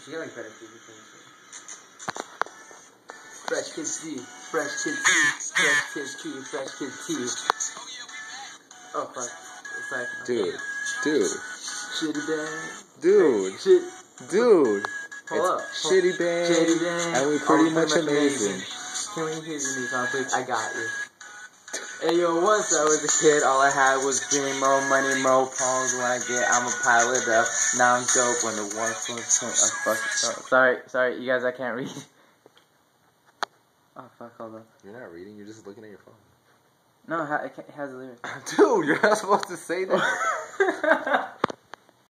She got like better teeth. Fresh kids teeth. Fresh kids teeth. Fresh kids teeth. Fresh kids teeth. Oh fuck. It's like Dude. Chiddybang. Dude. Hold up. Chiddybang. And we pretty much amazing. Can we hear the new song, please? I got you. Hey yo, once I was a kid, all I had was dream, mo money, mo palms. When I get, I'm a pilot up. Now I'm dope when the one Sorry, you guys, I can't read. Oh fuck, hold up. You're not reading, you're just looking at your phone. No, it has a lyric. Dude, you're not supposed to say that.